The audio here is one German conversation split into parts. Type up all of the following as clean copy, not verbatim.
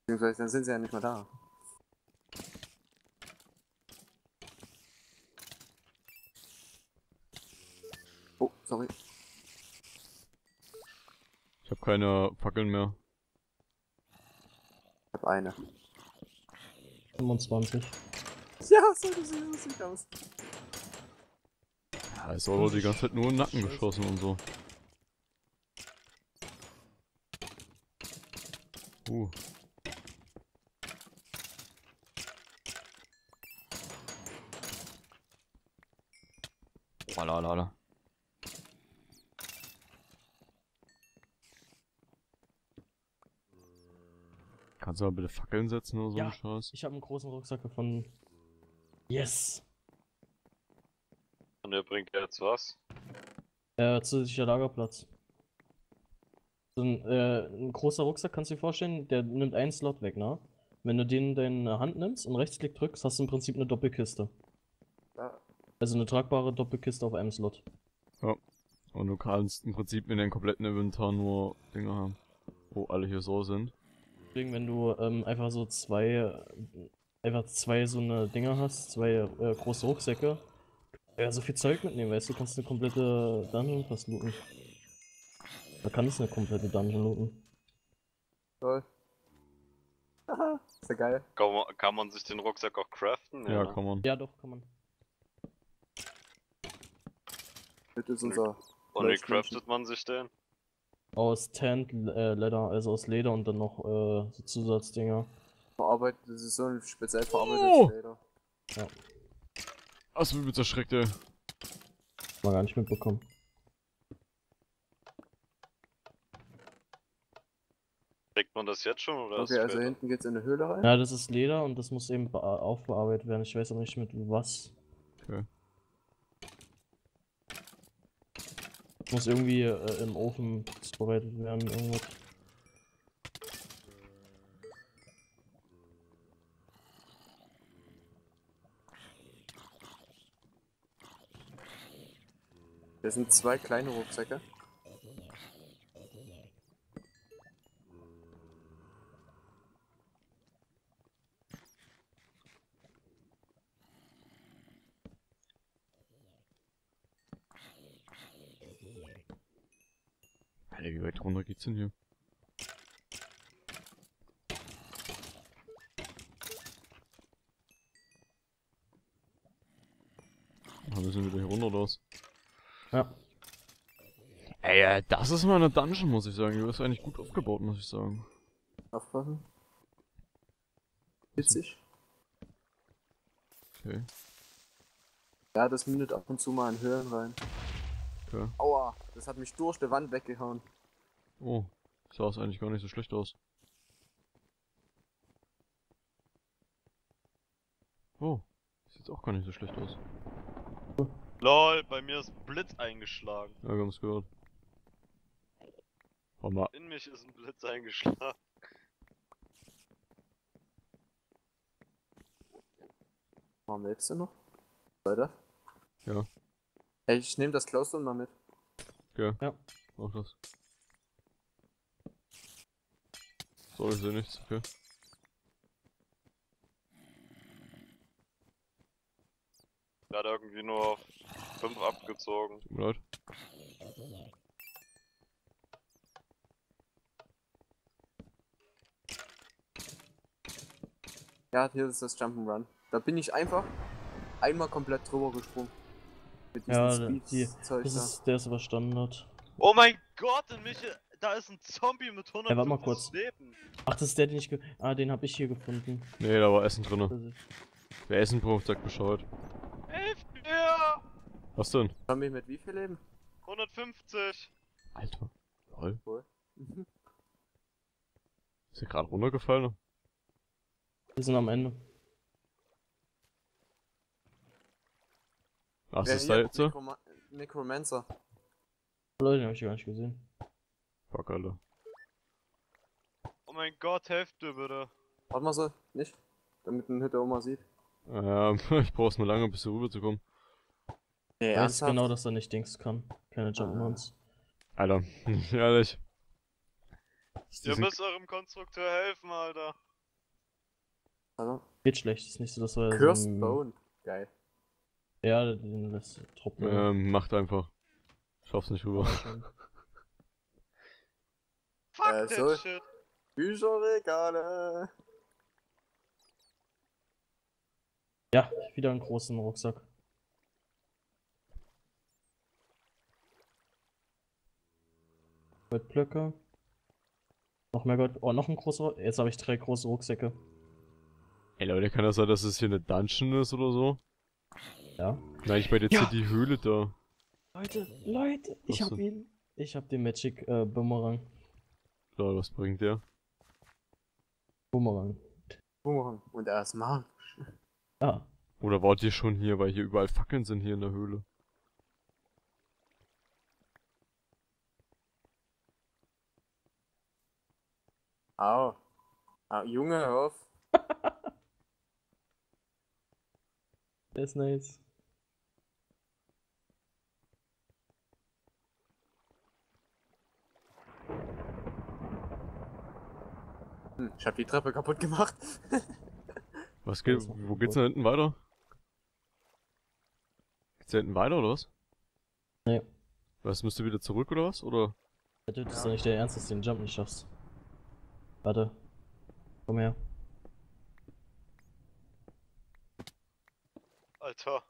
Beziehungsweise dann sind sie ja nicht mehr da. Oh, sorry. Ich habe keine Fackeln mehr. Ich hab eine. 25. Ja, so sieht aus. Ja, ist aber die ganze Zeit nur in den Nacken geschossen und so. Lalalala. Kannst du mal bitte Fackeln setzen oder so Ja. einen Scheiß? Ich habe einen großen Rucksack gefunden. Yes! Und der bringt jetzt was? Zusätzlicher Lagerplatz. So ein großer Rucksack, kannst du dir vorstellen, der nimmt einen Slot weg, ne? Wenn du den in deine Hand nimmst und Rechtsklick drückst, hast du im Prinzip eine Doppelkiste. Ja. Also eine tragbare Doppelkiste auf einem Slot. Ja. Und du kannst im Prinzip in deinem kompletten Inventar nur Dinge haben, wo alle hier so sind. Deswegen, wenn du einfach so zwei so eine Dinger hast, zwei große Rucksäcke, ja, so viel Zeug mitnehmen, weißt du, kannst eine komplette Dungeon fast looten. Da kannst du eine komplette Dungeon looten. Toll. Haha, ist ja geil. Kann man sich den Rucksack auch craften? Ja, ne? kann man. Ja, doch, kann man. Das ist unser. Und wie Leuchtmännchen. craftet man sich den? Aus Tanned Leather, also aus Leder und dann noch so Zusatzdinger. Verarbeitet, das ist so ein speziell verarbeitetes Oh! Leder. Hast du übelst erschreckt, ey. Mal gar nicht mitbekommen. Kriegt man das jetzt schon oder Okay, erst also später? hinten geht's in eine Höhle rein. Ja, das ist Leder und das muss eben aufbearbeitet werden. Ich weiß aber nicht mit was. Okay. Muss irgendwie im Ofen zubereitet werden, irgendwas. Das sind zwei kleine Rucksäcke. Alter, wie weit runter geht's denn hier? Ah, wir sind wieder hier runter, oder was? Ja. Ey, das ist mal eine Dungeon, muss ich sagen. Die ist eigentlich gut aufgebaut, muss ich sagen. Aufpassen. Witzig. Okay. Ja, das mündet ab und zu mal in Höhlen rein. Okay. Aua, das hat mich durch die Wand weggehauen. Oh, sah es eigentlich gar nicht so schlecht aus. Oh, sieht jetzt auch gar nicht so schlecht aus. LOL, bei mir ist ein Blitz eingeschlagen. Ja, wir haben's gehört. Warte mal. In mich ist ein Blitz eingeschlagen. Warum lebst du noch? Weiter? Ja. Ey, ich nehme das Glowstone mal mit. Okay. Ja. Mach das. So, ich sehe nichts, okay. Der hat irgendwie nur 5 abgezogen. Tut mir leid. Ja, hier ist das Jump'n'Run. Da bin ich einfach einmal komplett drüber gesprungen. Mit diesem Ja, Speed-Zeug da. der ist aber Standard. Oh mein Gott, in mich, da ist ein Zombie mit Ja, warte mal 150 kurz. Leben. Ach, das ist der, den ich den habe ich hier gefunden. Nee, da war Essen drinne. Das ist- Wer Essen braucht, sagt Bescheid. Hilft mir! Was denn? Zombie mit wie viel Leben? 150. Alter. Lol. Cool. Ist der gerade runtergefallen? Wir sind am Ende. Ach, Ja, ist da hier, jetzt so? Necromancer. Leute, den habe ich gar nicht gesehen. Fuck, Alter. Oh mein Gott, helft mir bitte. Warte mal so, nicht? Damit eine Hütte auch mal sieht. Ich brauch's nur lange, bis hier rüberzukommen. Nee, Weiß genau, dass er nicht Dings kann. Keine Ah. Jump'n'Runs. Alter, ehrlich. Ihr müsst eurem Konstrukteur helfen, Alter. Also, Geht schlecht, ist nicht so, dass wir Cursed Bone. Geil. Ja, das Truppen. Macht einfach. Schaff's nicht rüber. Fuck that so. shit. Bücherregale. Ja, wieder einen großen Rucksack. Goldblöcke. Noch mehr Gold. Oh, noch ein großer. Jetzt habe ich 3 große Rucksäcke. Ey Leute, kann das sein, dass es hier eine Dungeon ist oder so? Ja. Nein, ich meine jetzt Ja. hier die Höhle da. Leute, ich Was hab denn? ihn. Ich hab den Magic Bumerang. Lol, was bringt der? Bumerang. Bumerang. Und er ist magisch. Ah, Oder wart ihr schon hier, weil hier überall Fackeln sind hier in der Höhle? Au. Au, Junge, hör auf. der ist nice. Ich hab die Treppe kaputt gemacht. Was geht? Alles noch Wo geht's da hinten weiter? Geht's da hinten weiter oder was? Nee. Was, müsst ihr wieder zurück oder was? Oder? Das ist doch nicht der Ernst, dass du den Jump nicht schaffst. Warte. Komm her. Alter.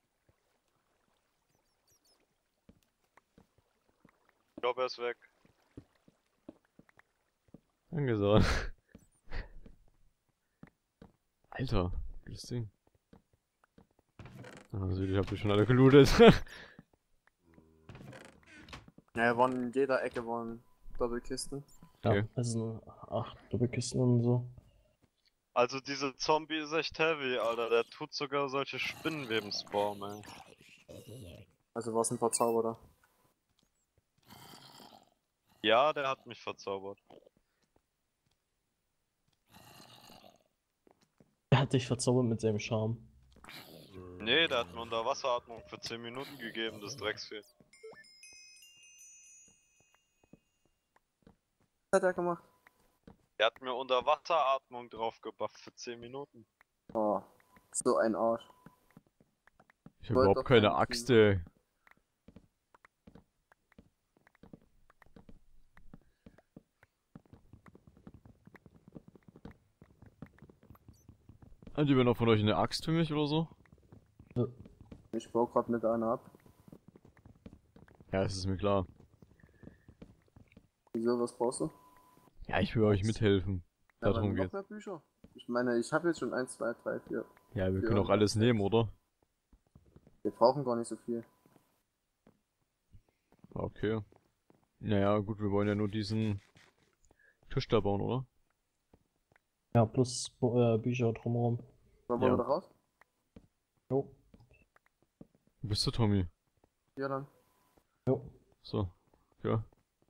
Ich glaube, er ist weg. Angesagt. Alter, gutes Ding. Also, ich hab die schon alle gelootet. Ja, in jeder Ecke waren Doppelkisten. Ja, Okay. also 8 Doppelkisten und so. Also diese Zombie ist echt heavy, Alter. Der tut sogar solche Spinnenweben spawnen, ey. Also war es ein Verzauberer. Ja, der hat mich verzaubert. Er hat dich verzaubert mit seinem Charme. Nee, der hat mir Unterwasseratmung für 10 Minuten gegeben, das Drecksvieh. Was hat er gemacht? Der hat mir Unterwasseratmung drauf gebufft für 10 Minuten. Oh, so ein Arsch. Ich hab Wollt überhaupt doch keine keinen Axt, ey. Hat jemand noch von euch eine Axt für mich oder so? Ich baue grad mit einer ab. Ja, das ist mir klar. Wieso, was brauchst du? Ja, ich will euch mithelfen. Ja, Darum aber noch geht's. mehr Bücher. Ich meine, ich habe jetzt schon 1, 2, 3, 4. Ja, wir Ja, können auch alles sechs. nehmen, oder? Wir brauchen gar nicht so viel. Okay. Naja, gut, wir wollen ja nur diesen Tisch da bauen, oder? Ja, plus Bücher drumherum. Wollen wir Ja. wieder raus? Jo. Wo bist du, Tommy? Ja, dann. Jo. So. Ja.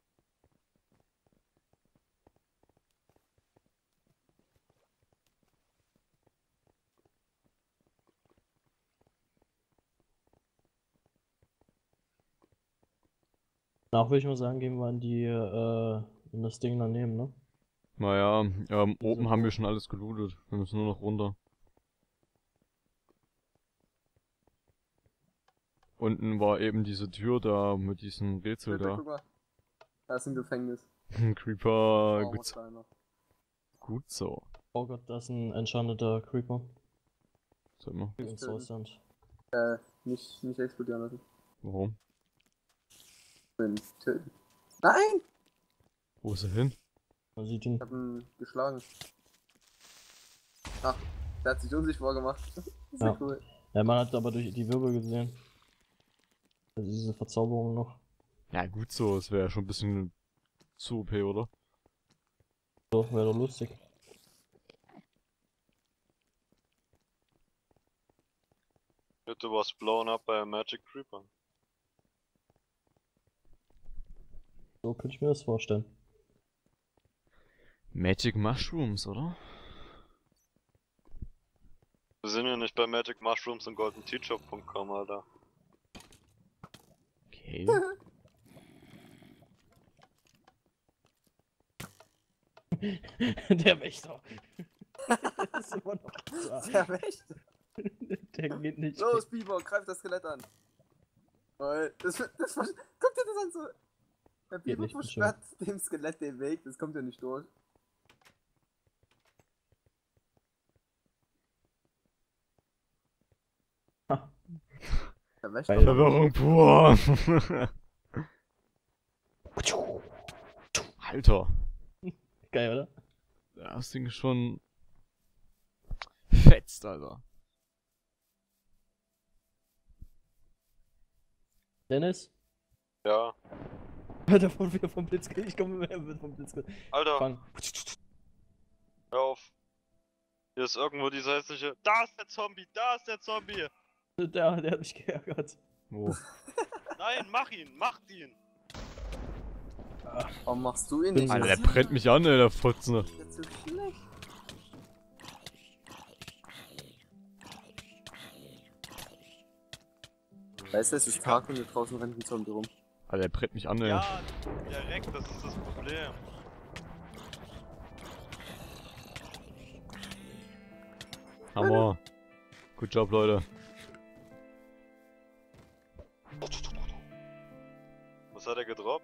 Danach würde ich mal sagen, gehen wir in das Ding daneben, ne? Naja, oben Also haben wo? wir schon alles gelootet. Wir müssen nur noch runter. Unten war eben diese Tür da mit diesem Rätsel Bitte, da. guck mal. Da ist ein Gefängnis. Creeper, Oh, gut, was kleiner. gut so. Oh Gott, da ist ein enchanteter Creeper. Sag mal, In Soulsand. Nicht explodieren lassen. warum? Wenn töten. Nein! Wo ist er hin? Man sieht ihn. Ich hab ihn geschlagen. Ach, der hat sich unsichtbar gemacht. Das ist ja Ja. cool. Ja, man hat aber durch die Wirbel gesehen. Also diese Verzauberung noch. Ja, gut so, es wäre ja schon ein bisschen zu OP, oder? So, wäre doch lustig. It was blown up by a magic creeper. So könnte ich mir das vorstellen. Magic Mushrooms, oder? Wir sind ja nicht bei Magic Mushrooms und goldenteacher.com, Alter. Okay. Der Wächter. Der ist immer noch da. Der Wächter. Der geht nicht. Los, Biber, greif das Skelett an. Weil, guck dir das an so. Der Geht Biber nicht, versperrt dem Skelett den Weg, das kommt ja nicht durch. Ha. Der Wächter. Geil. Verwirrung pur. Alter. Geil, oder? Das Ding ist schon fetzt, Alter. Dennis? Ja. Alter, von wieder vom Blitz. Ich komme mit vom Blitz. Alter, Fang. hör auf. Hier ist irgendwo dieser hässliche. Da ist der Zombie, da ist der Zombie! Der hat mich geärgert. Wo? Nein, mach ihn, macht ihn! Warum machst du ihn Bin nicht? Alter, der brennt mich an, ey, der Fotzen. Jetzt so schlecht. Weißt du, es ist Tag und hier draußen rennt ein Zombie rum. Alter, der brennt mich an, ey. Ja, direkt, das ist das Problem. Hammer. Gut Job, Leute. Was hat er gedroppt?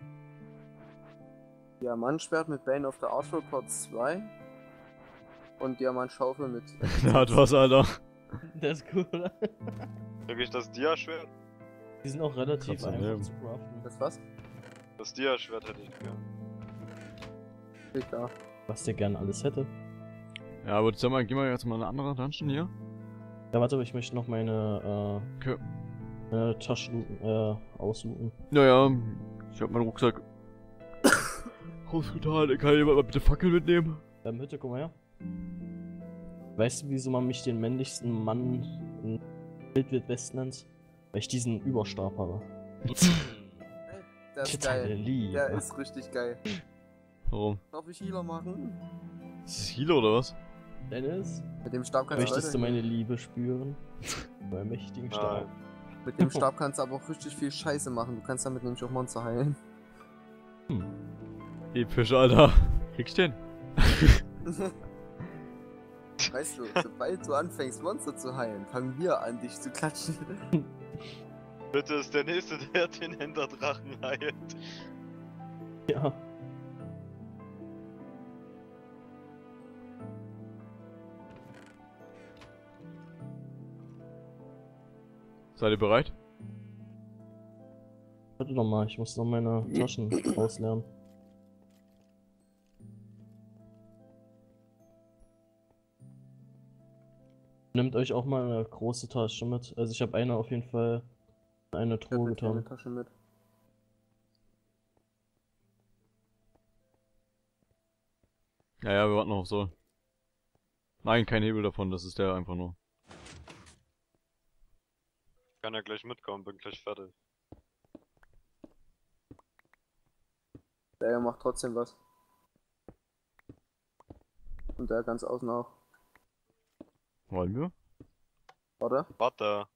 Diamantschwert mit Bane of the Archer Part 2. Und Diamantschaufel mit. Der hat was, Alter. Der ist cool, oder? Krieg ich das Dia-Schwert? Die sind auch relativ Kannst du einfach nehmen. zu craften. Das was? Das Dia-Schwert hätte ich gern. Steht da. Was der gern alles hätte. Ja, aber sag mal, gehen wir jetzt mal in eine andere Dungeon hier. Ja, warte, aber ich möchte noch meine Okay. Taschen auslooten. Naja, ich hab meinen Rucksack rausgetan. Kann jemand mal bitte Fackel mitnehmen? Hütte, guck mal her. Weißt du, wieso man mich den männlichsten Mann in Wild West nennt? Weil ich diesen Überstab habe. Der ist Total geil. lieb. Der ist richtig geil. Warum? Darf ich Healer machen? Ist das Healer oder was? Dennis, Mit dem Stab kannst möchtest du Leute meine Liebe spüren? Beim mächtigen Stab. Nein. Mit dem Stab kannst du aber auch richtig viel Scheiße machen. Du kannst damit nämlich auch Monster heilen. Episch, Alter. Kriegst du den? Weißt du, sobald du anfängst Monster zu heilen, fangen wir an dich zu klatschen. Bitte ist der Nächste, der den Enderdrachen heilt. Ja. Seid ihr bereit? Warte noch mal, ich muss noch meine Taschen ausleeren. Nehmt euch auch mal eine große Tasche mit. Also ich habe eine auf jeden Fall in eine Ich hab Truhe eine kleine getan. Tasche mit. Ja, ja, wir warten noch auf Sol. Nein, kein Hebel davon, das ist der einfach nur. Kann ja gleich mitkommen, bin gleich fertig. Der macht trotzdem was. Und der ganz außen auch. Wollen wir? Oder? Warte.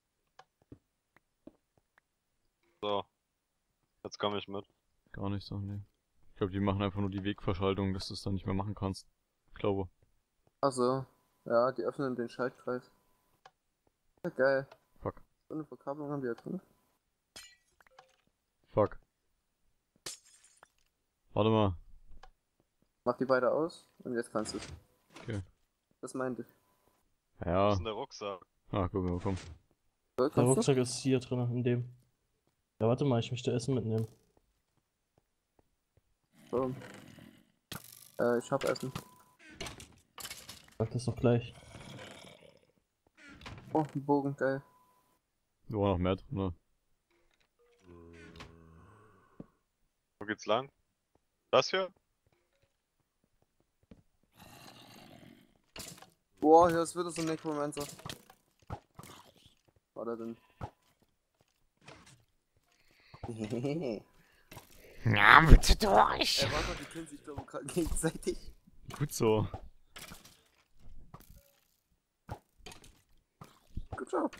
So. Jetzt komme ich mit. Gar nicht so, ne. Ich glaube, die machen einfach nur die Wegverschaltung, dass du es dann nicht mehr machen kannst. Ich glaube. Achso. Ja, die öffnen den Schaltkreis. Ja, geil. Fuck. So eine Verkabelung haben die ja drin. Fuck. Warte mal. Mach die beide aus und jetzt kannst du es. Okay. Das meinte ich. Was Ja. ist denn der Rucksack? Ah, guck mal, komm. So, Der kannst du? Rucksack ist hier drin, in dem. Ja, warte mal, ich möchte Essen mitnehmen. So. Ich hab Essen. Sag das doch gleich. Oh, ein Bogen, geil. Da war noch mehr drin, ne? Wo geht's lang? Das hier? Boah, hier ist wieder so ein Necromancer. War der denn? Ja, bitte durch! Ey, warte mal, die kennen sich glaube ich gerade gegenseitig. Gut so. Good job.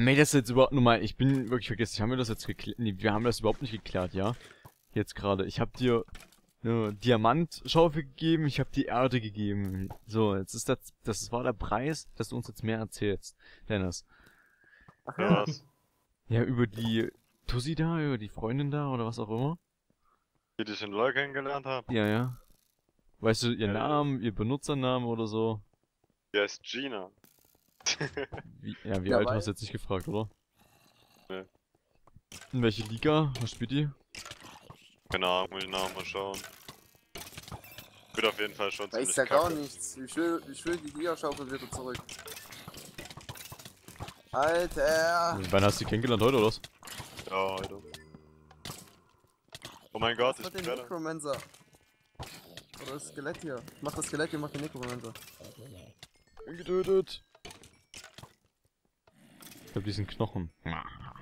Haben wir das jetzt überhaupt nochmal, ich bin wirklich vergessen, haben wir das jetzt geklärt? Nee, wir haben das überhaupt nicht geklärt, ja? Jetzt gerade. Ich habe dir eine Diamantschaufel gegeben, ich habe die Erde gegeben. So, jetzt ist das war der Preis, dass du uns jetzt mehr erzählst, Dennis. Ach Ja, ja. was? Ja, über die Tussi da, über die Freundin da oder was auch immer. Wie ich in LoL kennengelernt habe. Ja, ja. Weißt du ihren Ja. Namen, ihr Benutzernamen oder so? Die heißt Gina. Wie Ja, alt weil- hast du jetzt nicht gefragt, oder? Nee. In welche Liga? Was spielt die? Keine Ahnung, muss ich nachher mal schauen. Wird auf jeden Fall schon Weiß ziemlich ja gar kacke. nichts. Ich will die Dia-Schaufel wieder zurück. Alter! Wann hast du die kennengelernt, heute oder was? Ja, Alter. Oh mein Gott, Was ich hat den brenne. Necromancer? Oder das Skelett hier? Mach das Skelett hier, mach den Necromancer. Bin getötet. Ich hab diesen Knochen.